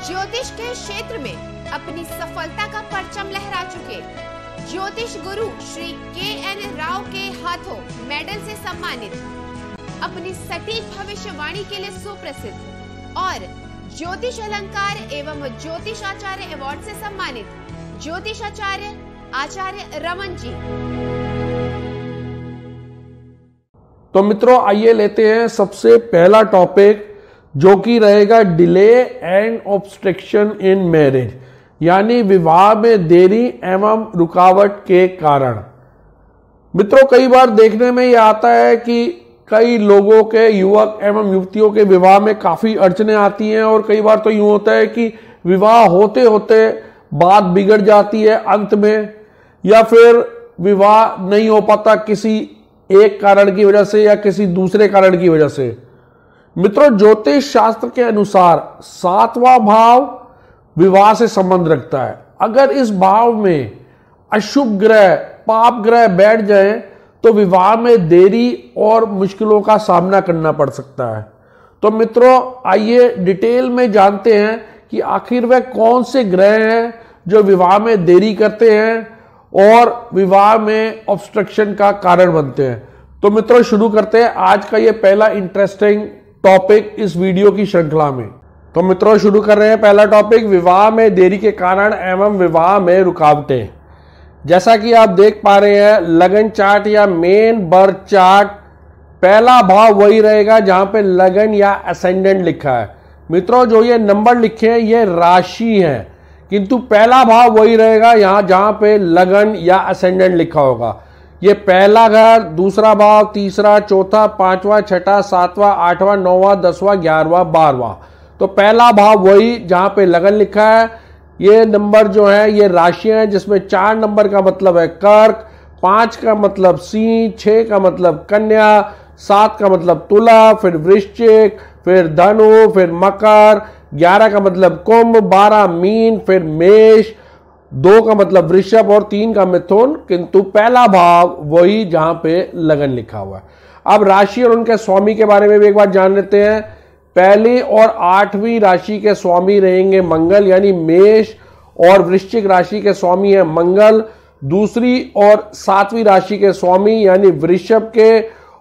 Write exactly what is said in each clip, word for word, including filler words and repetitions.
ज्योतिष के क्षेत्र में अपनी सफलता का परचम लहरा चुके ज्योतिष गुरु श्री के एन राव के हाथों मेडल से सम्मानित, अपनी सटीक भविष्यवाणी के लिए सुप्रसिद्ध और ज्योतिष अलंकार एवं ज्योतिष आचार्य अवार्ड से सम्मानित ज्योतिष आचार्य आचार्य रमन जी। तो मित्रों, आइए लेते हैं सबसे पहला टॉपिक, जो कि रहेगा delay and obstruction in marriage, यानी विवाह में देरी एवं रुकावट के कारण। मित्रों, कई बार देखने में यह आता है कि कई लोगों के, युवक एवं युवतियों के विवाह में काफी अड़चने आती हैं और कई बार तो यूं होता है कि विवाह होते होते बात बिगड़ जाती है अंत में, या फिर विवाह नहीं हो पाता किसी एक कारण की वजह से या किसी दूसरे कारण की वजह से। मित्रों, ज्योतिष शास्त्र के अनुसार सातवां भाव विवाह से संबंध रखता है। अगर इस भाव में अशुभ ग्रह, पाप ग्रह बैठ जाए तो विवाह में देरी और मुश्किलों का सामना करना पड़ सकता है। तो मित्रों, आइए डिटेल में जानते हैं कि आखिर वह कौन से ग्रह हैं जो विवाह में देरी करते हैं और विवाह में ऑब्स्ट्रक्शन का कारण बनते हैं। तो मित्रों, शुरू करते हैं आज का ये पहला इंटरेस्टिंग टॉपिक इस वीडियो की श्रृंखला में। तो मित्रों, शुरू कर रहे हैं पहला टॉपिक, विवाह में देरी के कारण एवं विवाह में रुकावटें। जैसा कि आप देख पा रहे हैं, लगन चार्ट या मेन बर्थ चार्ट, पहला भाव वही रहेगा जहां पे लगन या असेंडेंट लिखा है। मित्रों, जो ये नंबर लिखे हैं ये राशि है, किंतु पहला भाव वही रहेगा यहां जहां पे लगन या असेंडेंट लिखा होगा। ये पहला घर, दूसरा भाव, तीसरा, चौथा, पांचवा, छठा, सातवां, आठवां, नौवां, दसवां, ग्यारहवां, बारहवां। तो पहला भाव वही जहां पे लगन लिखा है। ये नंबर जो है ये राशियां हैं, जिसमें चार नंबर का मतलब है कर्क, पांच का मतलब सिंह, छह का मतलब कन्या, सात का मतलब तुला, फिर वृश्चिक, फिर धनु, फिर मकर, ग्यारह का मतलब कुंभ, बारह मीन, फिर मेष, दो का मतलब वृषभ और तीन का मिथुन, किंतु पहला भाव वही जहां पे लगन लिखा हुआ है। अब राशि और उनके स्वामी के बारे में भी एक बार जान लेते हैं। पहली और आठवीं राशि के स्वामी रहेंगे मंगल, यानी मेष और वृश्चिक राशि के स्वामी है मंगल। दूसरी और सातवीं राशि के स्वामी यानी वृषभ के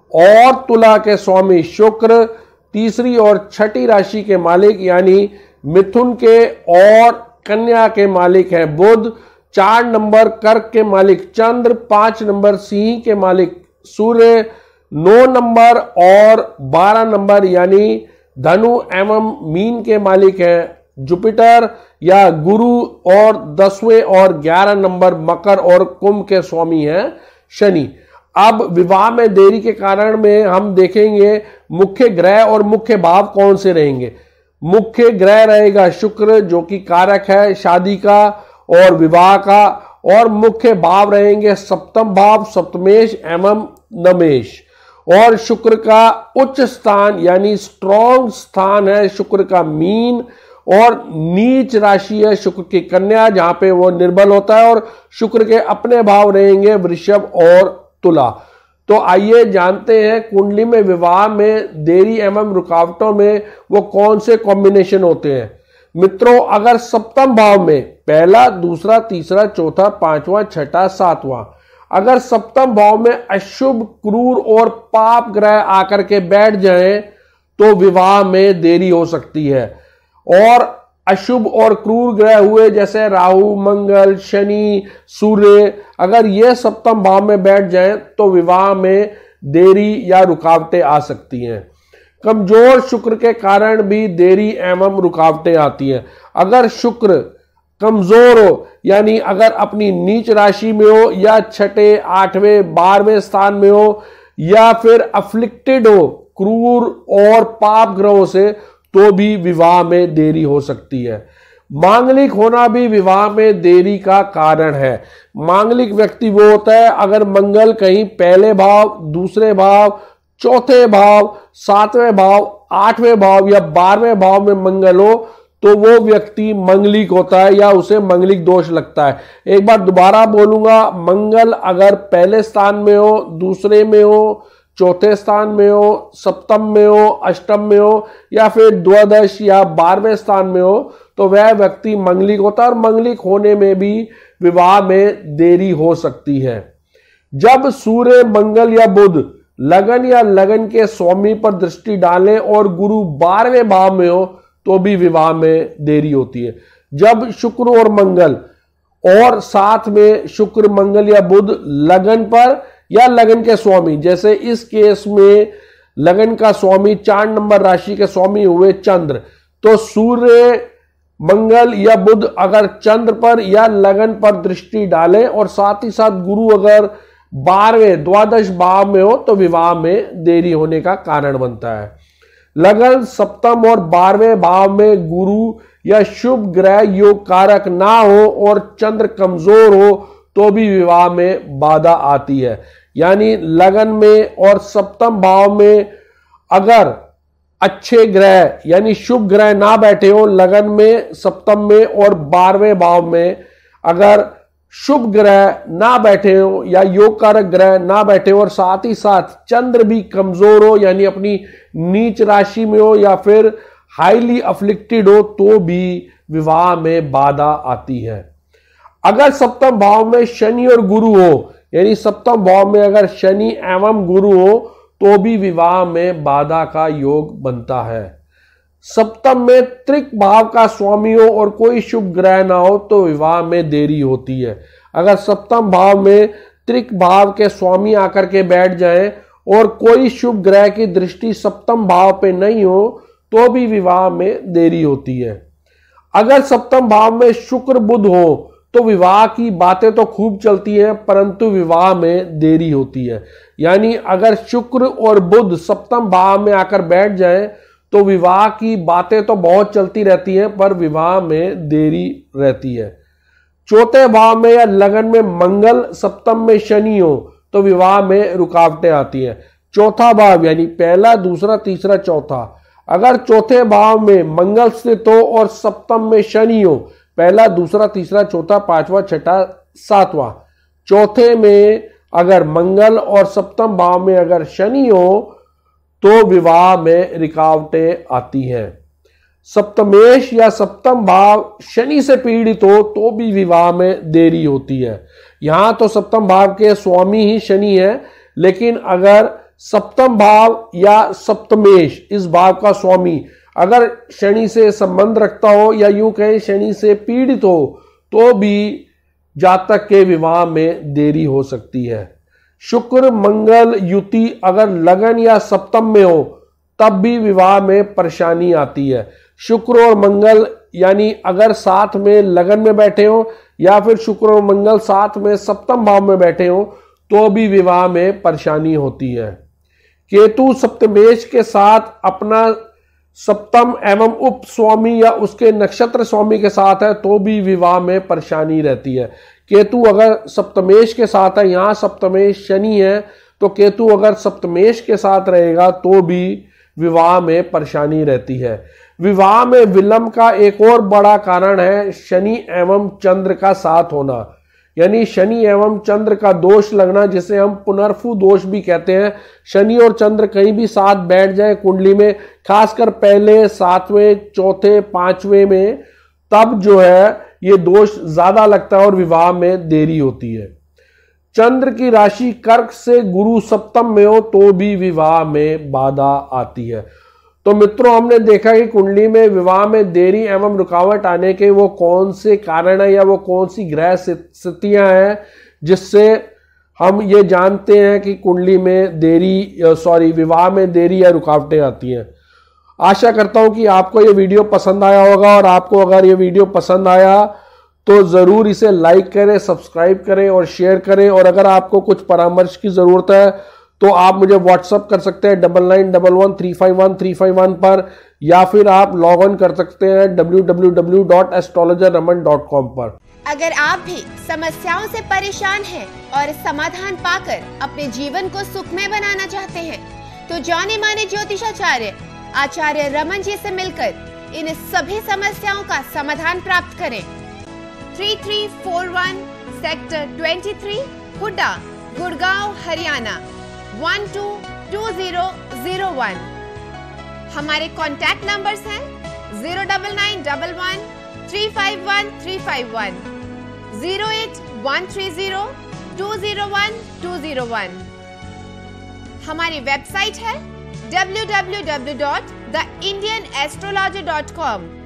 और तुला के स्वामी शुक्र। तीसरी और छठी राशि के मालिक यानी मिथुन के और कन्या के मालिक है बुध। चार नंबर कर्क के मालिक चंद्र, पांच नंबर सिंह के मालिक सूर्य, नौ नंबर और बारह नंबर यानी धनु एवं मीन के मालिक है जुपिटर या गुरु, और दसवें और ग्यारह नंबर मकर और कुंभ के स्वामी हैं शनि। अब विवाह में देरी के कारण में हम देखेंगे मुख्य ग्रह और मुख्य भाव कौन से रहेंगे। मुख्य ग्रह रहेगा शुक्र, जो कि कारक है शादी का और विवाह का, और मुख्य भाव रहेंगे सप्तम भाव, सप्तमेश एवं नमेश। और शुक्र का उच्च स्थान यानी स्ट्रॉन्ग स्थान है शुक्र का मीन, और नीच राशि है शुक्र की कन्या, जहां पे वो निर्बल होता है, और शुक्र के अपने भाव रहेंगे वृषभ और तुला। तो आइए जानते हैं कुंडली में विवाह में देरी एवं रुकावटों में वो कौन से कॉम्बिनेशन होते हैं। मित्रों, अगर सप्तम भाव में पहला, दूसरा, तीसरा, चौथा, पांचवा, छठा, सातवां, अगर सप्तम भाव में अशुभ, क्रूर और पाप ग्रह आकर के बैठ जाएं तो विवाह में देरी हो सकती है। और अशुभ और क्रूर ग्रह हुए जैसे राहु, मंगल, शनि, सूर्य, अगर ये सप्तम भाव में बैठ जाएं तो विवाह में देरी या रुकावटें आ सकती हैं। कमजोर शुक्र के कारण भी देरी एवं रुकावटें आती हैं। अगर शुक्र कमजोर हो, यानी अगर अपनी नीच राशि में हो या छठे, आठवें, बारहवें स्थान में हो, या फिर अफ्लिक्टेड हो क्रूर और पाप ग्रहों से, तो भी विवाह में देरी हो सकती है। मांगलिक होना भी विवाह में देरी का कारण है। मांगलिक व्यक्ति वो होता है अगर मंगल कहीं पहले भाव, दूसरे भाव, चौथे भाव, सातवें भाव, आठवें भाव या बारहवें भाव में मंगल हो तो वो व्यक्ति मंगलिक होता है या उसे मंगलिक दोष लगता है। एक बार दोबारा बोलूंगा, मंगल अगर पहले स्थान में हो, दूसरे में हो, चौथे स्थान में हो, सप्तम में हो, अष्टम में हो या फिर द्वादश या बारहवें स्थान में हो तो वह व्यक्ति मंगलिक होता है और मंगलिक होने में भी विवाह में देरी हो सकती है। जब सूर्य, मंगल या बुध लगन या लगन के स्वामी पर दृष्टि डालें और गुरु बारहवें भाव में हो तो भी विवाह में देरी होती है। जब शुक्र और मंगल और साथ में शुक्र, मंगल या बुध लगन पर या लगन के स्वामी, जैसे इस केस में लगन का स्वामी चार नंबर राशि के स्वामी हुए चंद्र, तो सूर्य, मंगल या बुध अगर चंद्र पर या लगन पर दृष्टि डालें और साथ ही साथ गुरु अगर बारहवें द्वादश भाव में हो तो विवाह में देरी होने का कारण बनता है। लगन सप्तम और बारहवें भाव में गुरु या शुभ ग्रह योग कारक ना हो और चंद्र कमजोर हो तो भी विवाह में बाधा आती है। यानी लगन में और सप्तम भाव में अगर अच्छे ग्रह यानी शुभ ग्रह ना बैठे हो, लगन में, सप्तम में और बारहवें भाव में अगर शुभ ग्रह ना बैठे हो या योग कारक ग्रह ना बैठे हो और साथ ही साथ चंद्र भी कमजोर हो यानी अपनी नीच राशि में हो या फिर हाईली अफ्लिक्टेड हो तो भी विवाह में बाधा आती है। अगर सप्तम भाव में शनि और गुरु हो यानी सप्तम भाव में अगर शनि एवं गुरु हो तो भी विवाह में बाधा का योग बनता है। सप्तम में त्रिक भाव का स्वामी हो और कोई शुभ ग्रह ना हो तो विवाह में देरी होती है। अगर सप्तम भाव में त्रिक भाव के स्वामी आकर के बैठ जाएं और कोई शुभ ग्रह की दृष्टि सप्तम भाव पे नहीं हो तो भी विवाह में देरी होती है। अगर सप्तम भाव में शुक्र, बुध हो तो विवाह की बातें तो खूब चलती हैं परंतु विवाह में देरी होती है। यानी अगर शुक्र और बुध सप्तम भाव में आकर बैठ जाएं तो विवाह की बातें तो बहुत चलती रहती हैं पर विवाह में देरी रहती है। चौथे भाव में या लगन में मंगल, सप्तम में शनि हो तो विवाह में रुकावटें आती हैं। चौथा भाव यानी पहला, दूसरा, तीसरा, चौथा, अगर चौथे भाव में मंगल स्थित हो और सप्तम में शनि हो, पहला, दूसरा, तीसरा, चौथा, पांचवा, छठा, सातवां, चौथे में अगर मंगल और सप्तम भाव में अगर शनि हो तो विवाह में रुकावटें आती हैं। सप्तमेश या सप्तम भाव शनि से पीड़ित हो तो भी विवाह में देरी होती है। यहां तो सप्तम भाव के स्वामी ही शनि है, लेकिन अगर सप्तम भाव या सप्तमेश इस भाव का स्वामी अगर शनि से संबंध रखता हो या यूं कहें शनि से पीड़ित हो तो भी जातक के विवाह में देरी हो सकती है। शुक्र मंगल युति अगर लगन या सप्तम में हो तब भी विवाह में परेशानी आती है। शुक्र और मंगल यानी अगर साथ में लगन में बैठे हो या फिर शुक्र और मंगल साथ में सप्तम भाव में बैठे हो तो भी विवाह में परेशानी होती है। केतु सप्तमेश के साथ अपना सप्तम एवं उप स्वामी या उसके नक्षत्र स्वामी के साथ है तो भी विवाह में परेशानी रहती है। केतु अगर सप्तमेश के साथ है, यहां सप्तमेश शनि है, तो केतु अगर सप्तमेश के साथ रहेगा तो भी विवाह में परेशानी रहती है। विवाह में विलंब का एक और बड़ा कारण है शनि एवं चंद्र का साथ होना, यानी शनि एवं चंद्र का दोष लगना, जिसे हम पुनर्फु दोष भी कहते हैं। शनि और चंद्र कहीं भी साथ बैठ जाए कुंडली में, खासकर पहले, सातवें, चौथे, पांचवें में, तब जो है ये दोष ज्यादा लगता है और विवाह में देरी होती है। चंद्र की राशि कर्क से गुरु सप्तम में हो तो भी विवाह में बाधा आती है। तो मित्रों, हमने देखा कि कुंडली में विवाह में देरी एवं रुकावट आने के वो कौन से कारण है या वो कौन सी ग्रह स्थितियां हैं जिससे हम ये जानते हैं कि कुंडली में देरी सॉरी विवाह में देरी या रुकावटें आती हैं। आशा करता हूं कि आपको ये वीडियो पसंद आया होगा, और आपको अगर ये वीडियो पसंद आया तो जरूर इसे लाइक करें, सब्सक्राइब करें और शेयर करें। और अगर आपको कुछ परामर्श की जरूरत है तो आप मुझे व्हाट्सअप कर सकते हैं double nine double one three five one three five one पर, या फिर आप लॉग ऑन कर सकते हैं W W W dot astrologer Raman dot com पर। अगर आप भी समस्याओं से परेशान हैं और समाधान पाकर अपने जीवन को सुखमय बनाना चाहते हैं तो जाने माने ज्योतिषाचार्य आचार्य रमन जी से मिलकर इन सभी समस्याओं का समाधान प्राप्त करें। Three three four one sector तेईस, Huda, Gurgaon, Haryana one two two zero zero one. हमारे कॉन्टैक्ट नंबर्स हैं zero double nine double one three five one three five one, zero eight one three zero two zero one two zero one. हमारी website है W W W dot the Indian astrology dot com.